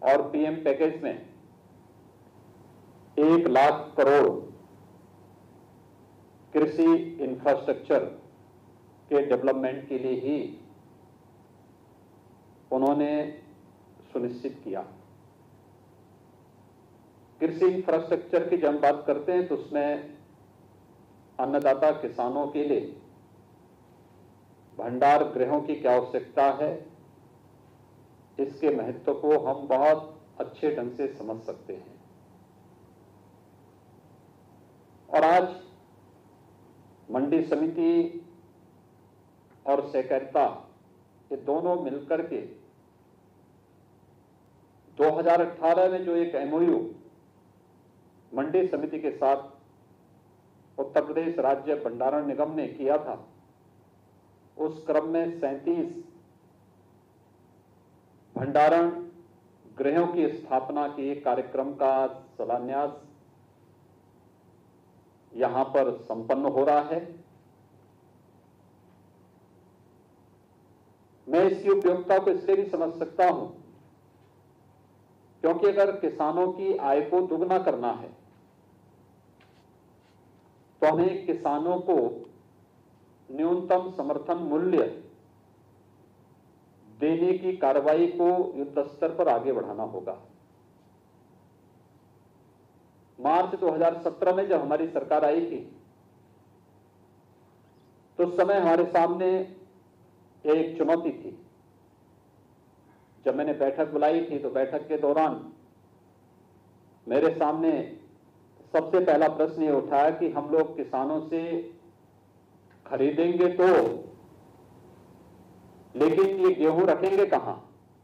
और PM package में 1 लाख करोड़ कृषि इंफ्रास्ट्रक्चर के डेवलपमेंट के लिए ही उन्होंने सुनिश्चित किया। कृषि इंफ्रास्ट्रक्चर की जब हम बात करते हैं तो उसमें अन्नदाता किसानों के लिए भंडार गृहों की क्या आवश्यकता है, इसके महत्व को हम बहुत अच्छे ढंग से समझ सकते हैं। और आज मंडी समिति और सहकारिता ये दोनों मिलकर के 2018 में जो एक एमओयू मंडी समिति के साथ उत्तर प्रदेश राज्य भंडारण निगम ने किया था, उस क्रम में 37 भंडारण गृहों की स्थापना के कार्यक्रम का शिलान्यास यहां पर संपन्न हो रहा है। मैं इसकी उपयोगिता को इसलिए भी समझ सकता हूं क्योंकि अगर किसानों की आय को दुगना करना है तो हमें किसानों को न्यूनतम समर्थन मूल्य देने की कार्रवाई को युद्ध स्तर पर आगे बढ़ाना होगा। मार्च 2017 में जब हमारी सरकार आई थी तो उस समय हमारे सामने एक चुनौती थी। जब मैंने बैठक बुलाई थी तो बैठक के दौरान मेरे सामने सबसे पहला प्रश्न ये उठाया कि हम लोग किसानों से खरीदेंगे तो, लेकिन ये गेहूं रखेंगे कहां?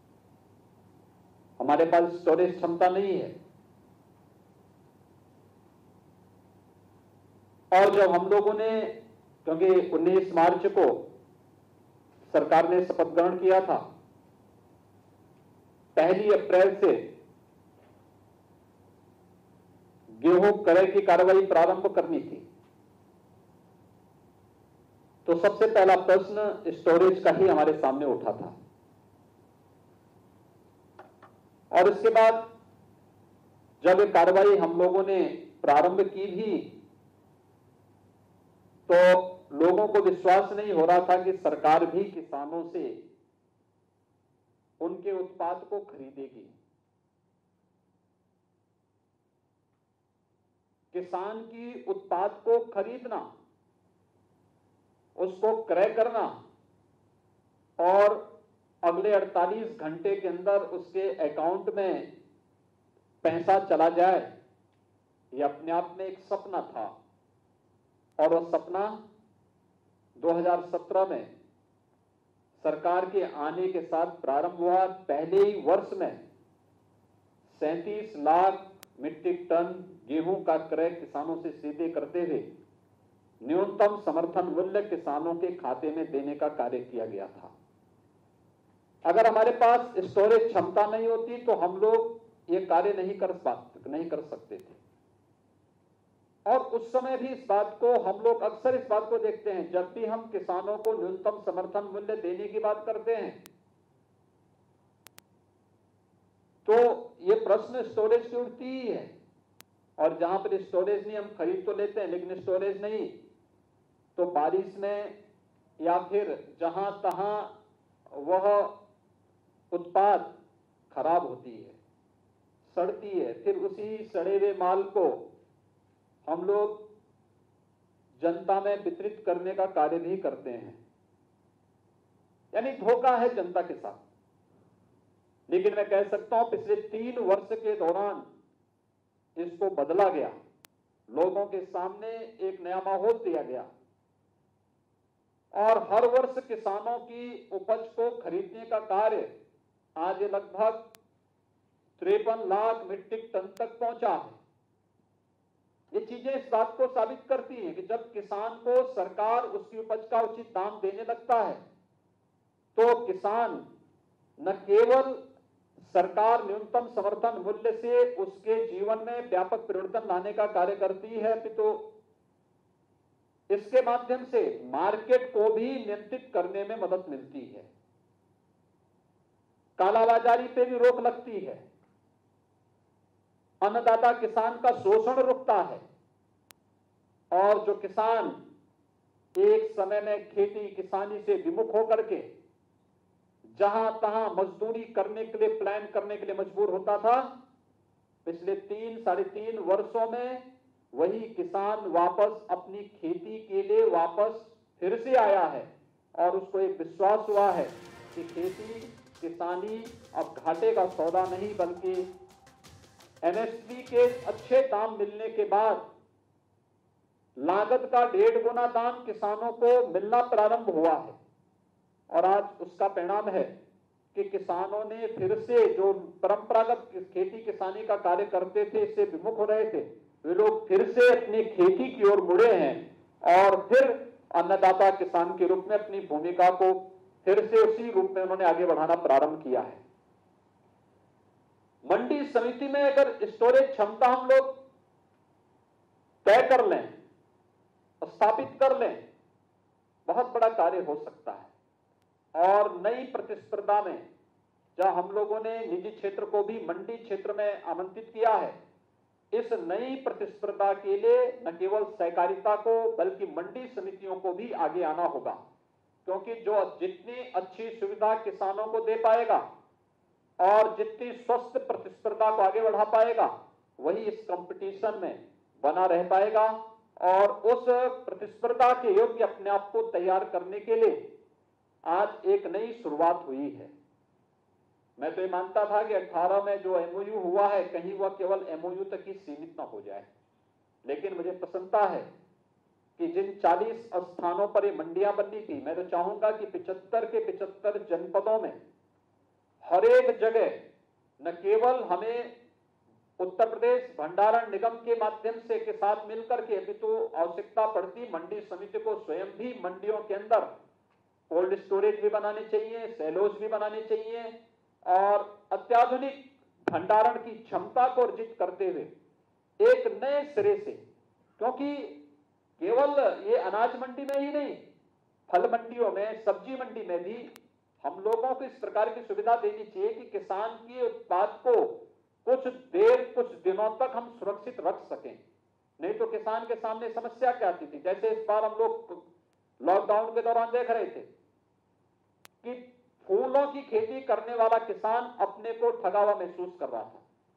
हमारे पास स्टोरेज क्षमता नहीं है। और जब हम लोगों ने, क्योंकि 19 मार्च को सरकार ने शपथ ग्रहण किया था, 1 अप्रैल से गेहूं क्रय की कार्रवाई प्रारंभ करनी थी, तो सबसे पहला प्रश्न स्टोरेज का ही हमारे सामने उठा था। और इसके बाद जब ये कार्रवाई हम लोगों ने प्रारंभ की भी तो लोगों को विश्वास नहीं हो रहा था कि सरकार भी किसानों से उनके उत्पाद को खरीदेगी। किसान की उत्पाद को खरीदना, उसको क्रय करना और अगले 48 घंटे के अंदर उसके अकाउंट में पैसा चला जाए, यह अपने आप में एक सपना था। और वह सपना 2017 में सरकार के आने के साथ प्रारंभ हुआ। पहले ही वर्ष में 37 लाख मीट्रिक टन गेहूं का क्रय किसानों से सीधे करते हुए न्यूनतम समर्थन मूल्य किसानों के खाते में देने का कार्य किया गया था। अगर हमारे पास स्टोरेज क्षमता नहीं होती तो हम लोग ये कार्य नहीं कर सकते थे। और उस समय भी इस बात को हम लोग अक्सर इस बात को देखते हैं, जब भी हम किसानों को न्यूनतम समर्थन मूल्य देने की बात करते हैं तो ये प्रश्न स्टोरेज की उठती ही है। और जहां पर स्टोरेज नहीं, हम खरीद तो लेते हैं लेकिन स्टोरेज नहीं, तो बारिश में या फिर जहां तहां वह उत्पाद खराब होती है, सड़ती है, फिर उसी सड़े हुए माल को हम लोग जनता में वितरित करने का कार्य भी करते हैं। यानी धोखा है जनता के साथ। लेकिन मैं कह सकता हूं पिछले 3 वर्ष के दौरान इसको बदला गया, लोगों के सामने एक नया माहौल दिया गया और हर वर्ष किसानों की उपज को खरीदने का कार्य आज लगभग 53 लाख मीट्रिक टन तक पहुंचा है। ये चीजें इस बात को साबित करती हैं कि जब किसान को सरकार उसकी उपज का उचित दाम देने लगता है तो किसान न केवल सरकार न्यूनतम समर्थन मूल्य से उसके जीवन में व्यापक परिवर्तन लाने का कार्य करती है, तो इसके माध्यम से मार्केट को भी नियंत्रित करने में मदद मिलती है, कालाबाजारी पे भी रोक लगती है। अन्नदाता किसान का शोषण रुकता है और जो किसान एक समय में खेती किसानी से विमुख होकर के जहां तहां मजदूरी करने के लिए, प्लान करने के लिए मजबूर होता था, पिछले 3-3.5 वर्षों में वही किसान वापस अपनी खेती के लिए वापस फिर से आया है और उसको एक विश्वास हुआ है कि खेती किसानी अब घाटे का सौदा नहीं, बल्कि एमएसपी के अच्छे दाम मिलने के बाद लागत का 1.5 गुना दाम किसानों को मिलना प्रारंभ हुआ है। और आज उसका परिणाम है कि किसानों ने फिर से जो परंपरागत खेती किसानी का कार्य करते थे, इससे विमुख हो रहे थे, वे लोग फिर से अपनी खेती की ओर मुड़े हैं और फिर अन्नदाता किसान के रूप में अपनी भूमिका को फिर से उसी रूप में उन्होंने आगे बढ़ाना प्रारंभ किया है। मंडी समिति में अगर स्टोरेज क्षमता हम लोग तय कर लें, स्थापित कर लें, बहुत बड़ा कार्य हो सकता है। और नई प्रतिस्पर्धा में जहां हम लोगों ने निजी क्षेत्र को भी मंडी क्षेत्र में आमंत्रित किया है, इस नई प्रतिस्पर्धा के लिए न केवल सहकारिता को बल्कि मंडी समितियों को भी आगे आना होगा, क्योंकि जो जितनी अच्छी सुविधा किसानों को दे पाएगा और जितनी स्वस्थ प्रतिस्पर्धा को आगे बढ़ा पाएगा, वही इस कंपटीशन में बना रह पाएगा और उस प्रतिस्पर्धा के योग्य अपने आप को तैयार करने के लिए आज एक नई शुरुआत हुई है। मैं तो ये मानता था कि 18 में जो एमओयू हुआ है, कहीं वह केवल एमओयू तक ही सीमित न हो जाए, लेकिन मुझे प्रसन्नता है कि जिन 40 स्थानों पर ये मंडियां बननी थी, मैं तो चाहूंगा कि 75 के 75 जनपदों में हर एक जगह न केवल हमें उत्तर प्रदेश भंडारण निगम के माध्यम से के साथ मिलकर के, अभी तो आवश्यकता पड़ती मंडी समिति को स्वयं भी मंडियों के अंदर कोल्ड स्टोरेज भी बनाने चाहिए, सेलोज भी बनाने चाहिए और अत्याधुनिक भंडारण की क्षमता को अर्जित करते हुए एक नए सिरे से, क्योंकि केवल ये अनाज मंडी में ही नहीं, फल मंडियों में, सब्जी मंडी में भी हम लोगों को इस प्रकार की सुविधा देनी चाहिए कि किसान के उत्पाद को कुछ देर, कुछ दिनों तक हम सुरक्षित रख सकें। नहीं तो किसान के सामने समस्या क्या आती थी, जैसे इस बार हम लोग लॉकडाउन के दौरान देख रहे थे कि फूलों की खेती करने वाला किसान अपने को ठगा हुआ महसूस कर रहा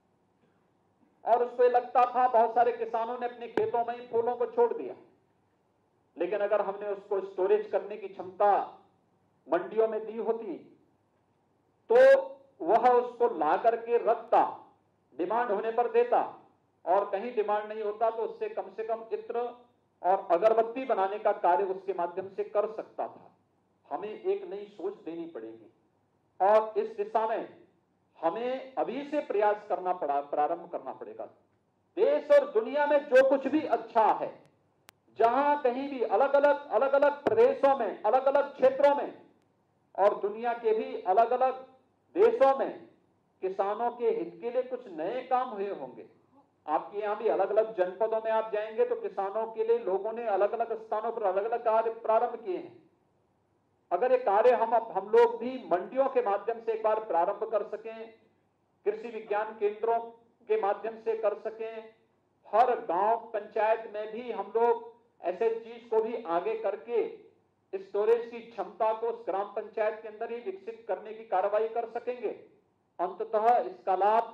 था और उसको लगता था, बहुत सारे किसानों ने अपने खेतों में ही फूलों को छोड़ दिया, लेकिन अगर हमने उसको स्टोरेज करने की क्षमता मंडियों में दी होती तो वह उसको ला करके रखता, डिमांड होने पर देता, और कहीं डिमांड नहीं होता तो उससे कम से कम इत्र और अगरबत्ती बनाने का कार्य उसके माध्यम से कर सकता था। हमें एक नई सोच देनी पड़ेगी और इस दिशा में हमें अभी से प्रयास करना प्रारंभ करना पड़ेगा। देश और दुनिया में जो कुछ भी अच्छा है, जहां कहीं भी अलग अलग प्रदेशों में, अलग अलग क्षेत्रों में और दुनिया के भी अलग अलग देशों में किसानों के हित के लिए कुछ नए काम हुए होंगे। आपके यहाँ भी अलग अलग जनपदों में आप जाएंगे तो किसानों के लिए लोगों ने अलग अलग स्थानों पर अलग अलग कार्य प्रारंभ किए हैं। अगर ये कार्य हम लोग भी मंडियों के माध्यम से एक बार प्रारंभ कर सकें, कृषि विज्ञान केंद्रों के माध्यम से कर सकें, हर गांव पंचायत में भी हम लोग एसएचजी को भी आगे करके स्टोरेज की क्षमता को उस ग्राम पंचायत के अंदर ही विकसित करने की कार्रवाई कर सकेंगे, अंततः इसका लाभ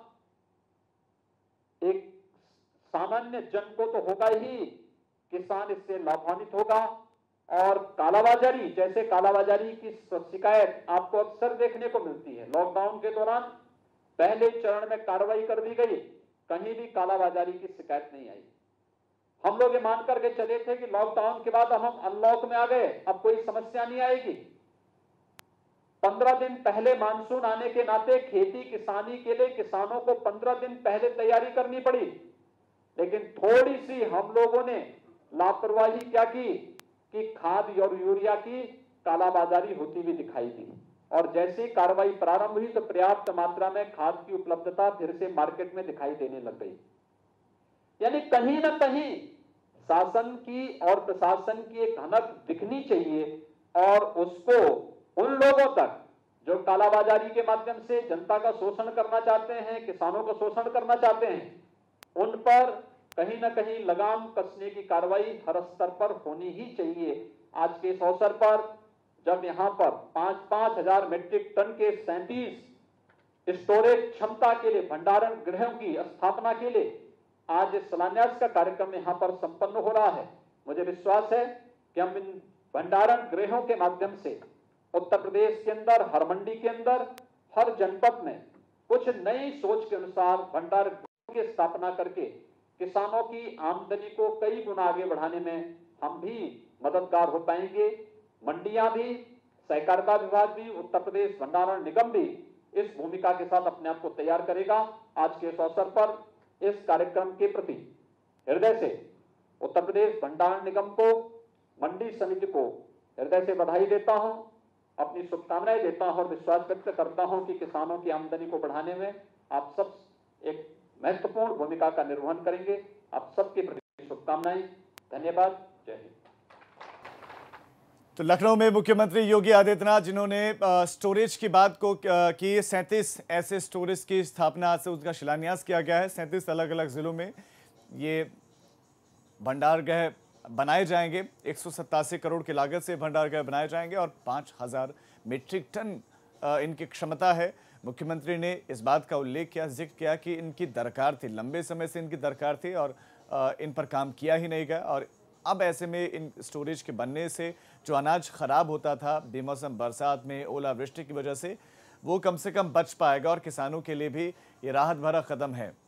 एक सामान्य जन को तो होगा ही, किसान इससे लाभान्वित होगा। और कालाबाजारी, जैसे कालाबाजारी की शिकायत आपको अक्सर देखने को मिलती है, लॉकडाउन के दौरान पहले चरण में कार्रवाई कर दी गई, कहीं भी कालाबाजारी की शिकायत नहीं आई। हम लोग ये मान करके चले थे कि लॉकडाउन के बाद अब हम अनलॉक में आ गए, अब कोई समस्या नहीं आएगी। 15 दिन पहले मानसून आने के नाते खेती किसानी के लिए किसानों को 15 दिन पहले तैयारी करनी पड़ी, लेकिन थोड़ी सी हम लोगों ने लापरवाही क्या की कि खाद और यूरिया की कालाबाजारी होती हुई दिखाई दी, और जैसे ही कार्रवाई प्रारंभ हुई तो पर्याप्त मात्रा में खाद की उपलब्धता फिर से मार्केट में दिखाई देने लग गई। यानी कहीं ना कहीं शासन की और प्रशासन की एक हनक दिखनी चाहिए और उसको उन लोगों तक जो कालाबाजारी के माध्यम से जनता का शोषण करना चाहते हैं, किसानों का शोषण करना चाहते हैं, उन पर कहीं ना कहीं लगाम कसने की कार्रवाई हर स्तर पर होनी ही चाहिए। आज के इस अवसर पर जब यहां पर 5-5 हजार मीट्रिक टन के 37 स्टोरेज क्षमता के लिए भंडारण गृहों की स्थापना के लिए आज इस शिलान्यास का कार्यक्रम यहां पर संपन्न हो रहा है। मुझे विश्वास है कि हम इन भंडारण गृहों के माध्यम से उत्तर प्रदेश के अंदर, हर मंडी के अंदर, हर जनपद में कुछ नई सोच के अनुसार भंडार गृहों की स्थापना करके किसानों की आमदनी को कई गुना आगे बढ़ाने में हम भी मददगार हो पाएंगे। मंडियां भी, सहकारिता विभाग भी, उत्तर प्रदेश भंडारण निगम भी इस भूमिका के साथ अपने आप को तैयार करेगा। आज के इस अवसर पर इस कार्यक्रम के प्रति हृदय से उत्तर प्रदेश भंडारण निगम को, मंडी समिति को हृदय से बधाई देता हूं, अपनी शुभकामनाएं देता हूं और विश्वास व्यक्त करता हूं कि किसानों की आमदनी को बढ़ाने में आप सब एक महत्वपूर्ण भूमिका का निर्वहन करेंगे। आप सबके प्रति शुभकामनाएं। धन्यवाद। जय हिंद। तो लखनऊ में मुख्यमंत्री योगी आदित्यनाथ जिन्होंने स्टोरेज की बात को की, 37 ऐसे स्टोरेज की स्थापना से उसका शिलान्यास किया गया है। 37 अलग अलग जिलों में ये भंडारगृह बनाए जाएंगे। 187 करोड़ की लागत से भंडारगृह बनाए जाएंगे और 5000 मीट्रिक टन इनकी क्षमता है। मुख्यमंत्री ने इस बात का उल्लेख किया, जिक्र किया कि इनकी दरकार थी, लंबे समय से इनकी दरकार थी और इन पर काम किया ही नहीं गया। और अब ऐसे में इन स्टोरेज के बनने से जो अनाज खराब होता था बेमौसम बरसात में, ओलावृष्टि की वजह से, वो कम से कम बच पाएगा और किसानों के लिए भी ये राहत भरा कदम है।